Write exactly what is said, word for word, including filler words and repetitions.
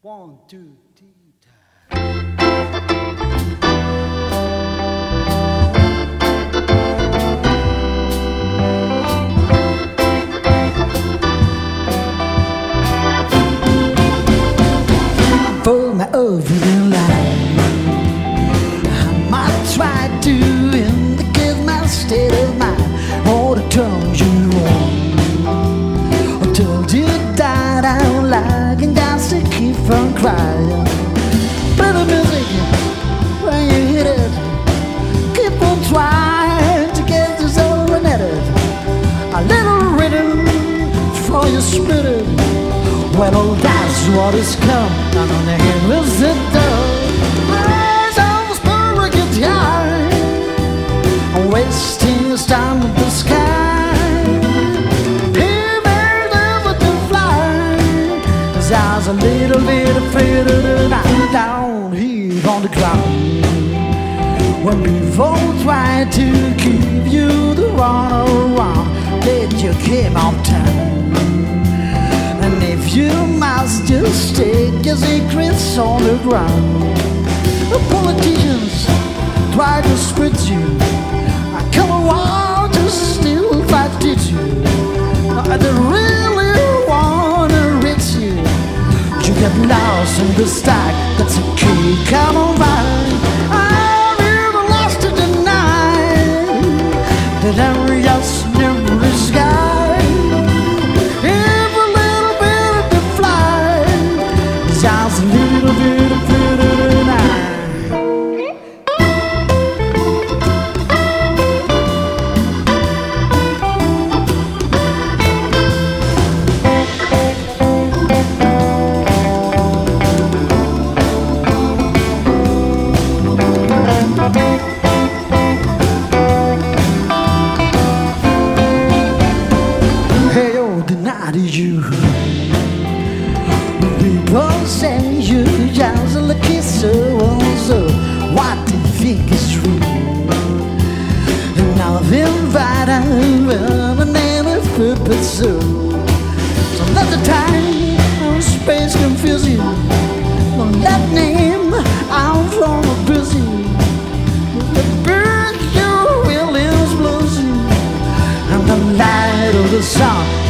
One, two, three, time. For my overall life, I might try to indicate my state of mind, or to turn you on, until you died out loud and just to keep from crying. Play the music when you hit it, keep on trying to get this over and at it. A little rhythm for your spirit. Well, that's what is come, and on the hand will sit down. Rise on the spirit guitar, wasting his time with the sky. He made never to fly, his eyes a little bit afraid of the night down here on the ground. When people try to keep you the run around, that you came on time. And if you must just take your secrets on the ground, the politicians try to split you, I come around to still try to teach you. They really wanna reach you. You get lost in the stack, that's a key, come on by. I'm even lost in the night, that I'm just never the sky. Just a little bit of pretty night. Hey, yo, the night is you. People say you just a lucky so-and-so. What do you think is true? And now they're right out well, the name of purpose. So let the time and space confuse you. Don't let name out from a busy. The bird you will is blows you, and the light of the sun